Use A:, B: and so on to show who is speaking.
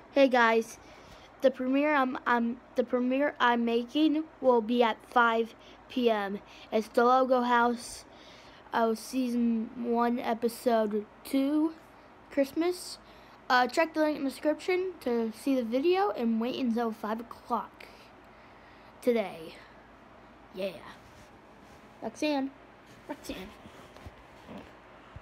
A: Hey guys, the premiere I'm making will be at 5 p.m. It's the Logo House, season 1, episode 2, Christmas. Check the link in the description to see the video and wait until 5 o'clock today. Yeah. Roxanne.